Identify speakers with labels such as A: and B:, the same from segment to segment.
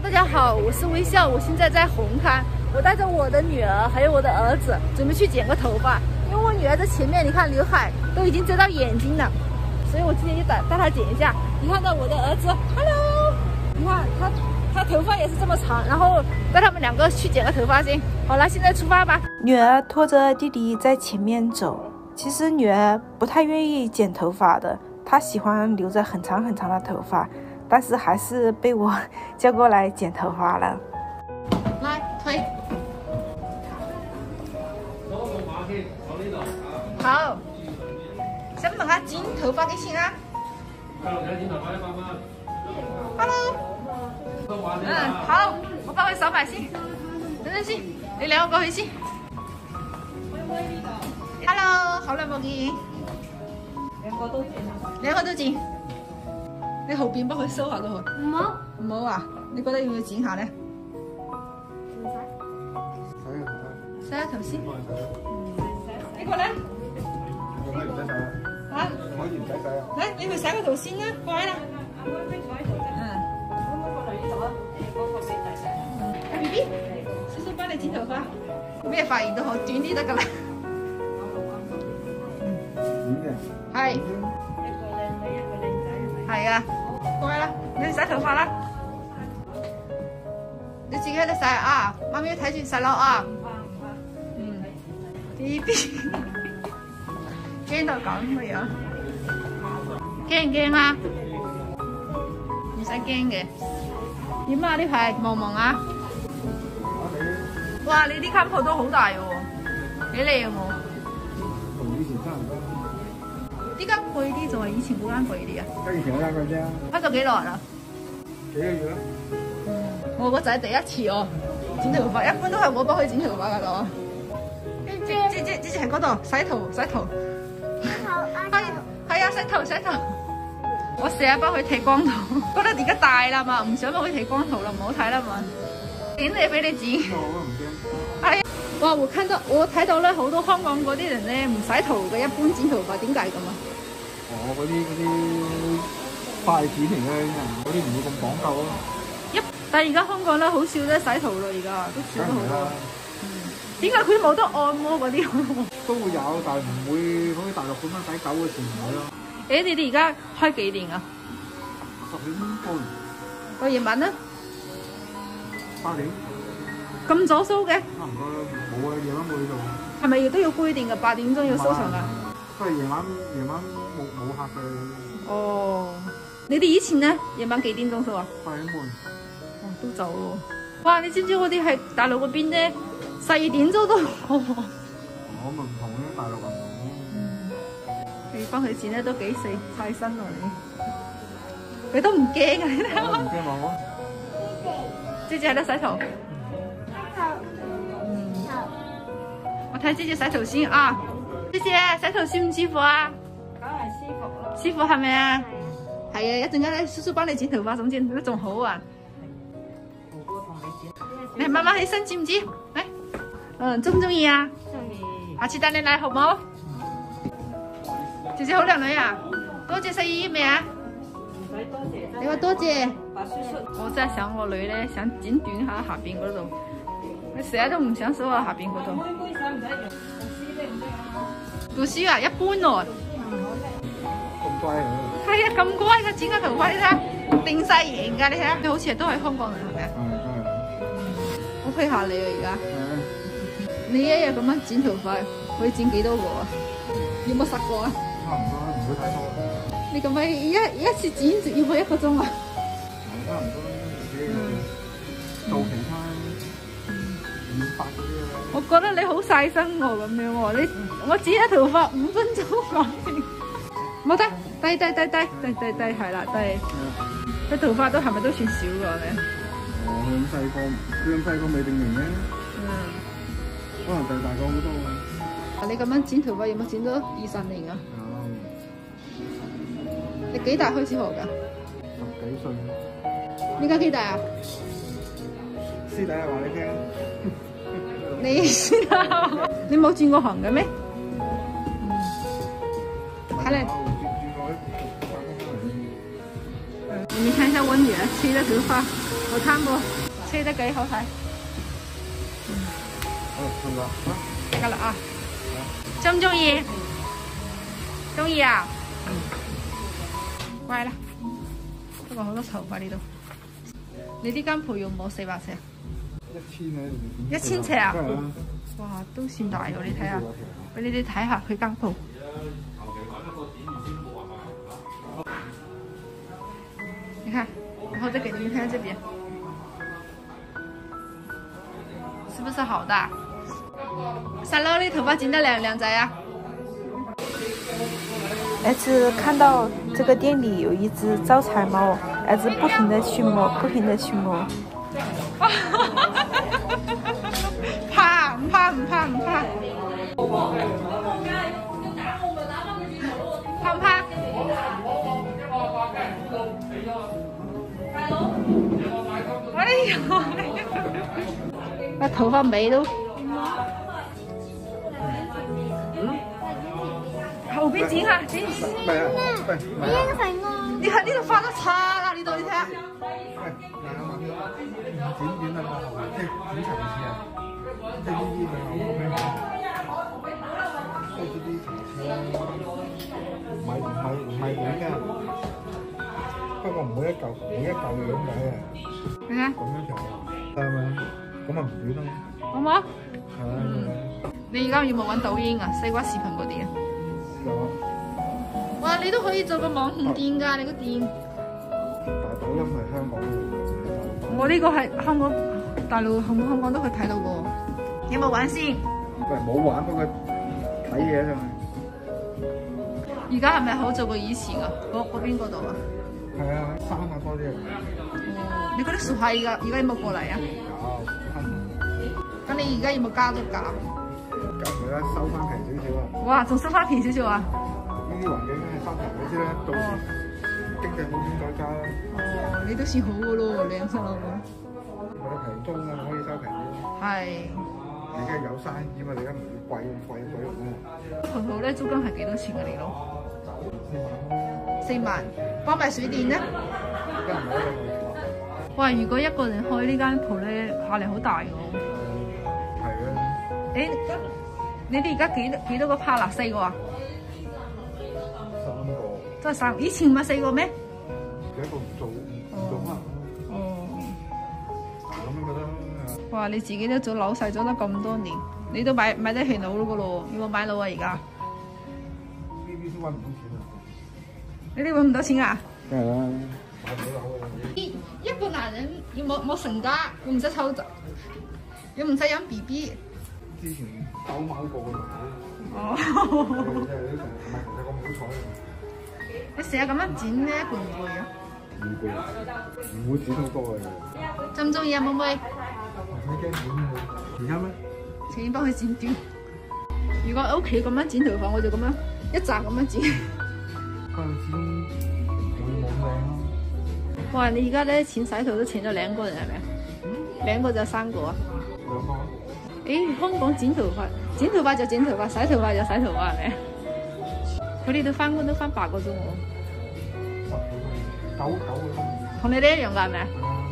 A: 大家好，我是微笑，我现在在红磡，我带着我的女儿还有我的儿子，准备去剪个头发。因为我女儿在前面，你看刘海都已经遮到眼睛了，所以我今天就带她剪一下。你看到我的儿子 ，Hello， 你看他头发也是这么长，然后带他们两个去剪个头发先。好了，现在出发吧。女儿拖着弟弟在前面走，其实女儿不太愿意剪头发的，她喜欢留着很长很长的头发。但是还是被我叫过来剪头发了。来推。好，想問下剪頭髮幾錢啊 ？Hello。好，我幫佢手埋先。等陣先，你兩個過去先。Hello， 好耐冇見。兩個都剪。你後邊幫佢梳下都好。唔好。唔好啊？你覺得要唔要剪下咧？唔使。洗下頭先。呢個咧？可以唔使洗啊？嚇？可以唔使洗啊？嚟，你去洗個頭先啦，乖啦。B B， 叔叔幫你剪頭髮，咩髮型都好，短啲得㗎啦。係。一個靚女，一個靚仔。係啊。乖啦，你去洗頭髮啦。你自己喺度洗啊，媽咪睇住洗咯啊。B B， 驚到咁嘅樣，驚唔驚啊？唔使驚嘅。點啊？呢排忙唔忙啊？哇！你啲間鋪都好大喎，幾靚喎。同以前差唔多。呢間貴啲就係以前嗰間貴啲啊？跟以前嗰間貴啲啊。開咗幾耐啦？幾個月啦。我個仔第一次哦，剪頭髮，一般都係我幫佢剪頭髮㗎咯。姐喺嗰度洗頭。係啊，洗頭。我成日幫佢剃光頭，覺得而家大啦嘛，唔想幫佢剃光頭啦，唔好睇啦嘛。剪嚟俾你剪。係。哇！我睇到咧，好多香港嗰啲人咧唔洗頭嘅，一般剪頭髮，點解咁啊？
B: 嗰啲快剪嚟嘅，嗰啲唔會咁講究咯。
A: 但係而家香港咧好少咧洗頭啦，而家都少咗好多。點解佢冇得按摩嗰啲？
B: 都會有，但係唔會好似大陸咁樣洗狗嘅時唔會咯。
A: 誒，你哋而家開幾年啊
B: ？10點半。
A: 到夜晚咧
B: ？8點。
A: 咁早收嘅？
B: 差唔多冇啊，夜晚冇去做。
A: 係咪亦都要規定嘅8點鐘要收場㗎？
B: 都係夜晚冇客嘅。
A: 哦，你哋以前咧夜晚幾點鐘收啊
B: ？8點半。
A: 哦，都早喎。哇！你知唔知嗰啲係大陸嗰邊咧12點鐘都好喎。
B: 我咪唔同咧，大陸唔同。
A: 你幫佢剪咧都幾細身喎你都唔驚啊？你睇下。唔驚我。姐姐喺度洗頭。我睇姐姐洗頭先啊！姐姐洗頭舒唔舒服啊？梗係舒服咯。舒服係咪啊？係啊！一陣間咧，叔叔幫你剪頭髮，總之都仲好啊。哥哥同你剪。你慢慢起身，知唔知？嚟，中唔中意啊？中意。下次帶你嚟好唔好？姐姐好靚女啊！多謝洗衣未啊？唔使多謝。你話多謝。白叔叔。我真係想我女咧，想剪短下邊嗰度。佢成日都唔想梳下邊嗰度。妹妹使唔使用？讀書啊，一般喎。
B: 咁乖啊！
A: 係啊，咁乖嘅剪個頭髮，你睇下定晒型㗎，你睇下，你好似都係香港人係咪啊？我批下你啊而家。你一日咁樣剪頭髮，可以剪幾多個啊？有冇10個啊？
B: 差唔多，唔會太多。
A: 你咁樣一次剪要唔要1個鐘啊？
B: 差唔多，做其他染髮嗰啲啊。
A: 我覺得你好細身喎咁樣喎，我剪一頭髮5分鐘講掂。冇得，低係啦，低。佢頭髮都係咪都算少㗎咧？
B: 咁細個未定型嘅。可能大個好多喎。
A: 你咁樣剪頭髮有冇剪到20年啊？你幾大開始學㗎？10
B: 幾歲。
A: 你而家幾大啊？
B: 師弟話你聽。
A: 你先啊！你冇轉過行嘅咩？睇嚟。 你们看一下我女儿吹的头发，好看不？吹得幾好睇。
B: 看到
A: 得啦啊！中唔中意？中意啊！乖啦。不過好多頭髮呢度。你呢間鋪要冇400尺？1000尺啊！哇，都算大喎！你睇下，俾你哋睇下佢間鋪。你看，然後再給你們看看這邊，是不是好大？三樓你頭髮剪得靚唔靚仔啊？
C: 儿子看到這個店裡有一隻招財貓，兒子不停地去摸，不停地去摸。
A: 怕唔怕？唔怕唔怕？怕唔怕？哎呀！那頭髮尾都後邊剪下，剪。
B: 唔係啊，唔係啊。
A: 你看呢度髮都差啦，呢度你睇下。
B: 剪啊，即係剪層次啊，即係呢啲咪好咩？即係呢啲層次啦，唔係短㗎，不過唔每一嚿咁解啊。
A: 你睇。
B: 咁樣就得嘛，咁咪唔短咯。
A: 好冇？
B: 係。
A: 你而家有冇揾抖音啊？西瓜視頻嗰啲啊？
B: 有。
A: 哇！你都可以做個網紅店㗎，你個店。
B: 但係抖音係香港嘅。
A: 我呢個係香港、大陸、香港都可以睇到個。有冇玩先？
B: 喂，冇玩，不過睇嘢啫嘛。
A: 而家係咪好做過以前啊？嗰邊嗰度啊？
B: 係啊，山下多啲啊。
A: 哦，你嗰啲熟客而家有冇過嚟啊？有。咁你而家有冇加咗價？
B: 加佢啦，收翻平少少啊。
A: 哇，仲收翻平少少啊？
B: 呢啲環境梗係收平，你知啦，到時經濟好點再加啦。
A: 哦，你都算好嘅咯，靚新樓。
B: 我哋平租啊，可以收平啲。
A: 係。
B: 你而家有生意嘛？你而家唔要貴用咩？
A: 鋪頭咧租金係幾多錢啊？你攞？4萬，包埋水電咧？哇！如果一個人開呢間鋪咧，壓力好大㗎。
B: 係啊。
A: 誒，你哋而家幾多個 partner？ 4個啊
B: ？3個。
A: 真係3個，以前唔係4個咩？
B: 而家唔做乜？
A: 哦。
B: 咁樣覺得。
A: 哇！你自己都做老細做得咁多年，你都買得起樓咯咯，有冇買樓啊？而家？
B: 呢啲都揾唔到錢啊！
A: 你哋揾唔到錢啊？
B: 梗係啦，買唔到樓啊！
A: 一個男人要冇成家，又唔使湊仔，又唔使養 BB。
B: 之前兜貓過嘅嘛。
A: 哦。
B: 真係你成日唔係成日咁好彩。
A: 你成日咁樣剪咧，攰唔攰啊？
B: 唔攰，唔會剪好多嘅。
A: 中唔中意啊，妹妹？
B: 你驚剪啊？而家咩？
A: 請幫佢剪短。如果喺屋企咁樣剪頭髮，我就咁樣一紮咁樣剪。
B: 幫佢剪會冇咁靚咯。
A: 哇！你而家咧請洗頭都請咗2個人係咪啊？2個就3個啊
B: ？2個。
A: 誒，香港剪頭髮就剪頭髮，洗頭髮就洗頭髮係咪啊？佢哋都翻工都翻8個鐘喎。
B: 9個鐘。
A: 同你哋一樣㗎係咪啊？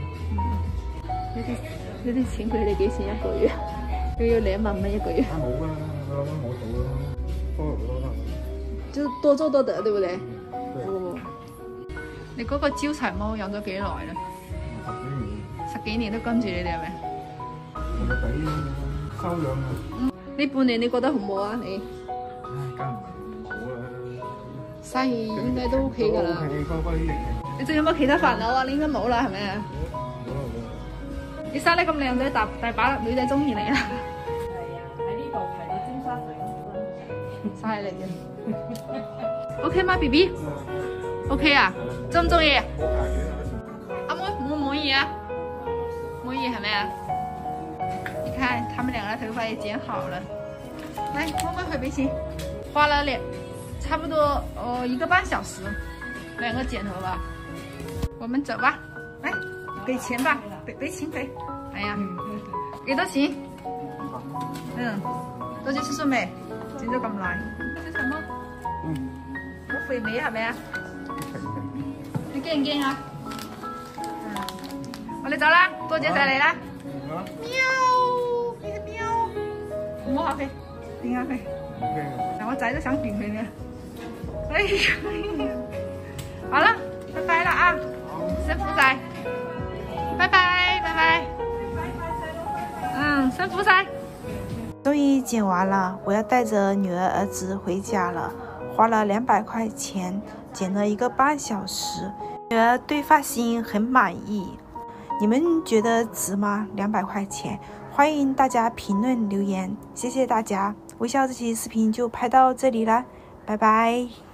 A: 你哋請佢哋幾錢一個月？要2萬蚊一個月。
B: 冇啦，我做啦，多勞多得。
A: 就多做多得，對不對？哦。你嗰個招財貓養咗幾耐咧？10幾年都跟住你哋係咪？
B: 我哋俾收養啊。
A: 呢半年你覺得好唔好啊？你？
B: 梗唔好啦。
A: 生意應該都 OK 㗎啦。
B: OK，
A: 你仲有冇其他煩惱啊？你應該冇啦，係咪啊？你生得咁靚仔，大把女仔中意你啦。係
C: 啊，喺呢度睇到尖沙咀咁
A: 犀利嘅。OK 嗎 ，BB？OK 啊？中唔中意？阿妹滿唔滿意啊？滿意係咪啊？你看他們兩個頭髮也剪好了。來，我們回俾錢，花了差不多1個半小時，2個剪頭髮。我們走吧，來。俾錢吧，俾錢俾。哎呀，幾多錢？多謝叔叔未？剪咗咁耐，小陳哥。好肥美係咪啊？你驚唔驚啊？ 我来找啦，多久才来啦？喵，你是喵，摸下去，顶下去。让我摘着香槟回来。哎呀，好了，拜拜了啊，生福仔，拜拜拜拜。生福仔。
C: 终于剪完了，我要带着女儿儿子回家了，花了200块钱，剪了1个半小时。女儿对发型很满意，你们觉得值吗？200块钱，欢迎大家评论留言，谢谢大家。微笑这期视频就拍到这里了，拜拜。